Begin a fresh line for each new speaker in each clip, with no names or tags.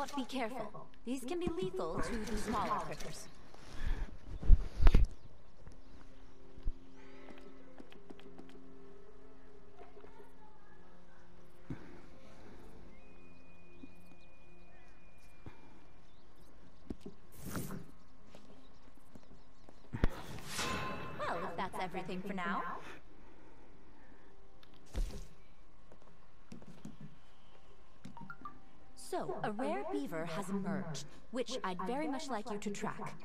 But be careful. These can be lethal to the smaller critters. Well, if that's everything for now. So, a rare beaver has emerged, which I'd very much like you to track.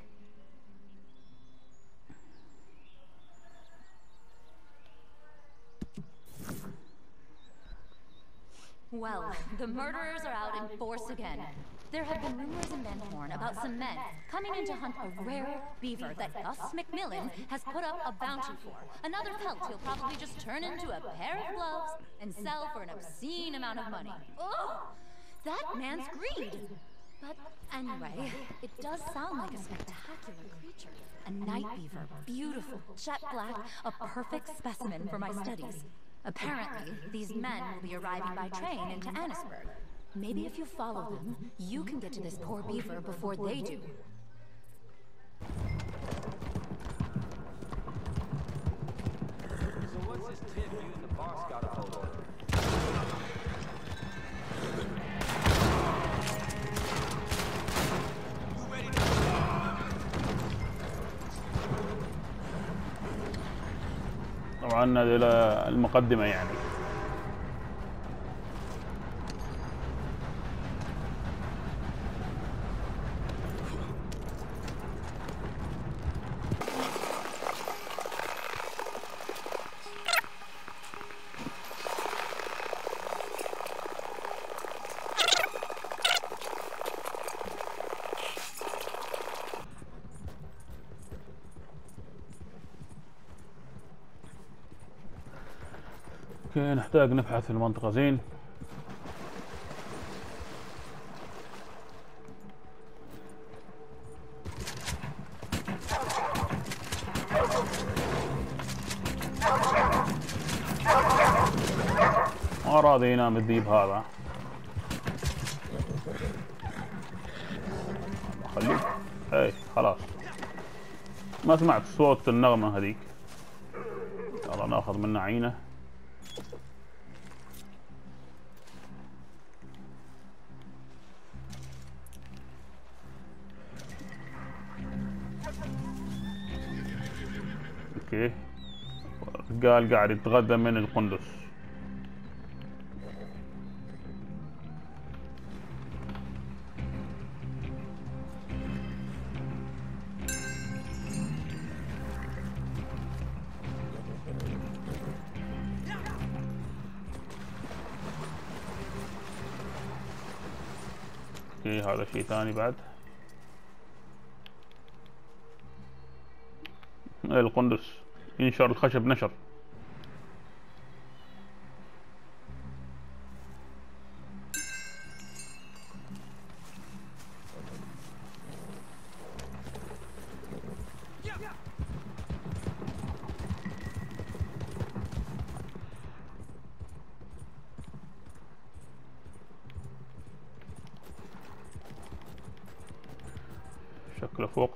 Well, the murderers are out in force again. There have been rumors in Benhorn about some men coming in to hunt a rare beaver that Gus McMillan has put up a bounty for. Another pelt he'll probably just turn into a pair of gloves and sell for an obscene amount of money. Ugh! That man's greed! But anyway, it does sound like a spectacular creature. A night beaver, beautiful, jet black, a perfect specimen for my studies. Apparently, these men will be arriving by train into Annisburg. Maybe if you follow them, you can get to this poor beaver before they do.
So what's this tip you and the boss got a hold of?
طبعا هذه المقدمة يعني. اوكي، نحتاج نبحث في المنطقة زين. ما راضي ينام الذيب هذا. خليه. اي خلاص، ما سمعت صوت النغمة هذيك. يلا ناخذ منها عينة. اوكي، الرجال قاعد يتغدى من القندس. اوكي، هذا شيء ثاني بعد. القندس ينشر الخشب نشر. شكله فوق.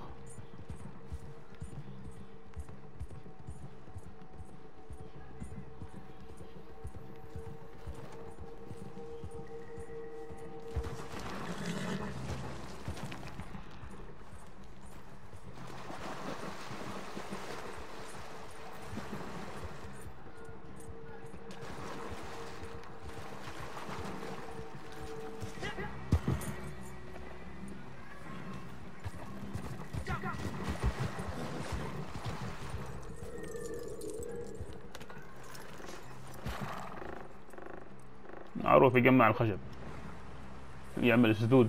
معروف يجمع الخشب، يعمل سدود.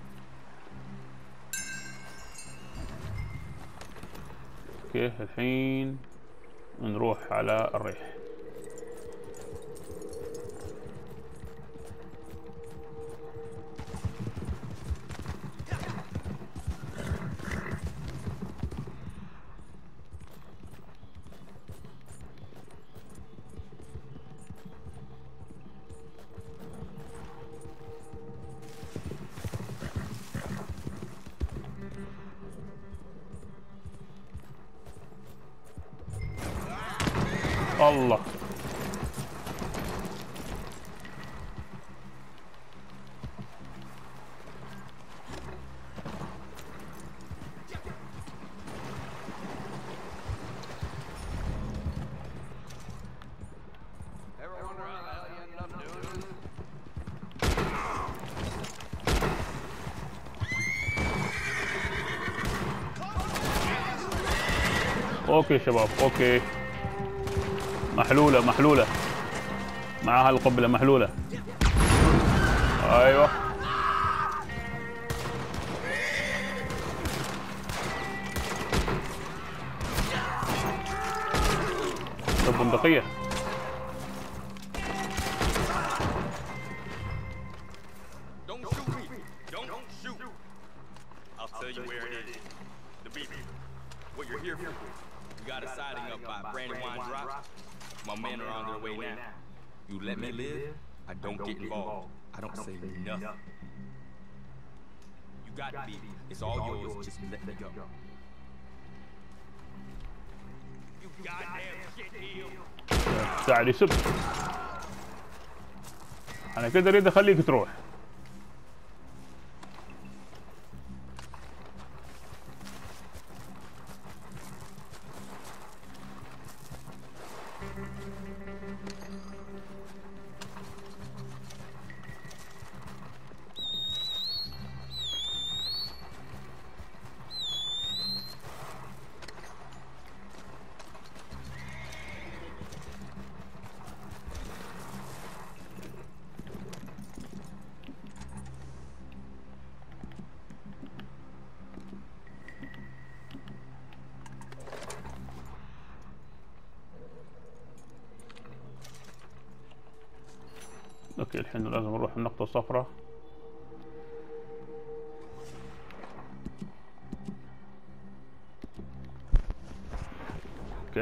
اوكي، الحين نروح على الريح. الله. اوكي شباب اوكي. محلولة محلولة معها القنبلة محلولة. ايوه البندقية.
My men are on their way now. You let me live, I don't get involved. I don't say nothing. You got the beef. It's all yours. Just let me go. You goddamn shit heel.
ساعد يسب. انا كده اريد اخليك تروح. اوكي الحين لازم نروح النقطة الصفراء. اوكي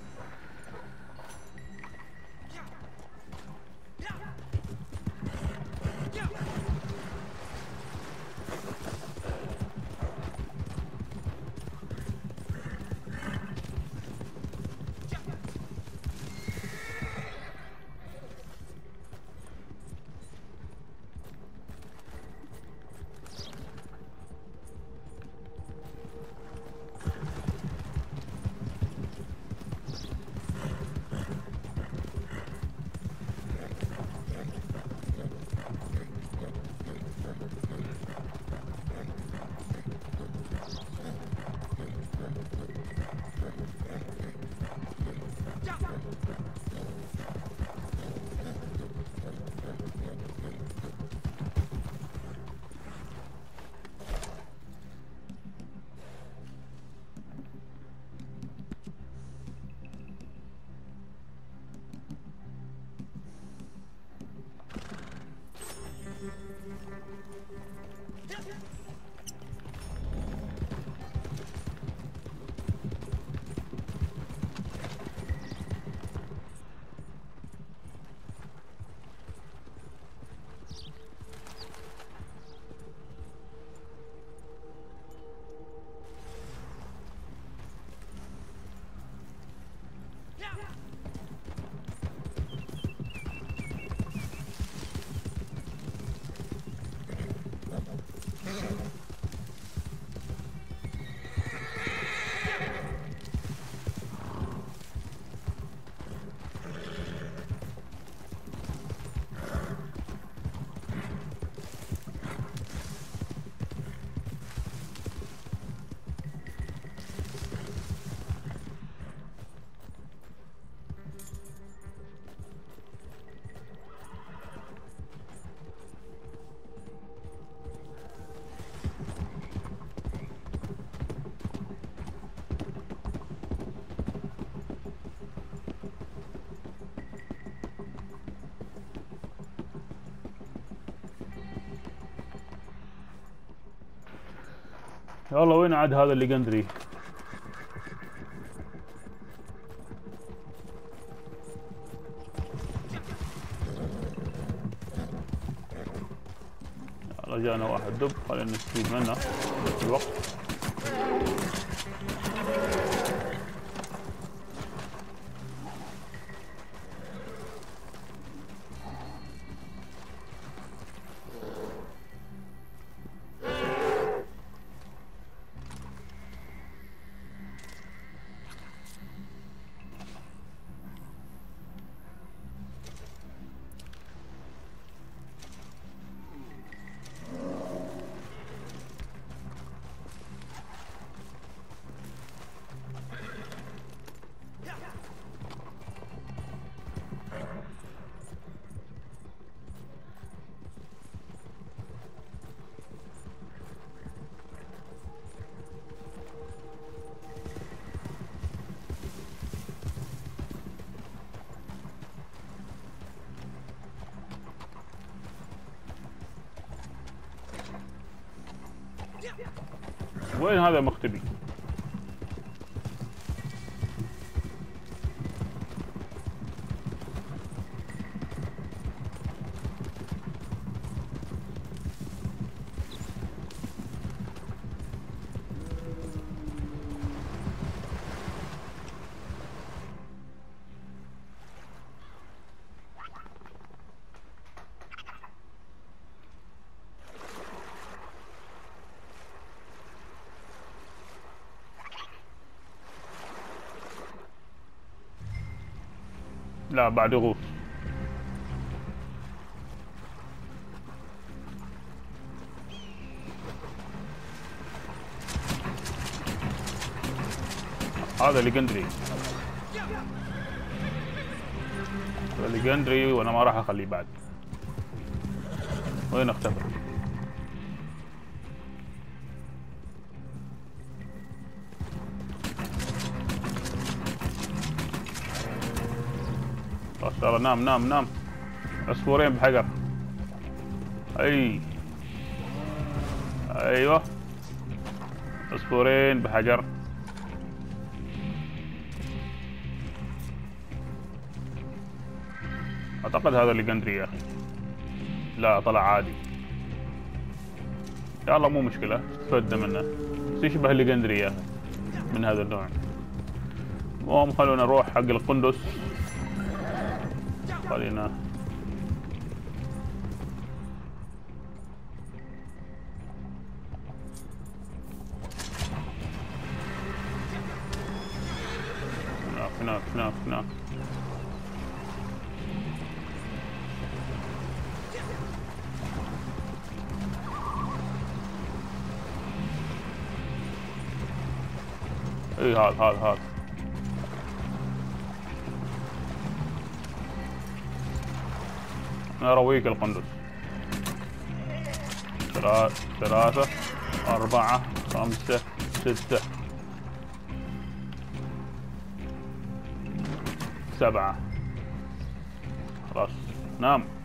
يلا وين عاد هذا اللي قندري؟ يلا جانا واحد دب، خلينا نستفيد منه في الوقت. وين هذا مختبي؟ لا بعد يغوص. هذا ليجندري، هذا ليجندري وانا ما راح اخليه بعد. وين اختفى؟ خلاص يلا نام نام نام. عصفورين بحجر. ايوه عصفورين بحجر. اعتقد هذا الليجندري يا اخي. لا طلع عادي. يلا مو مشكلة، استفدنا منه، بس يشبه الليجندري يا اخي من هذا النوع. المهم خلونا نروح حق القندس. خلينا هناك. اي هذا نرويك القندس. 3 4 5 6 7. خلاص نام.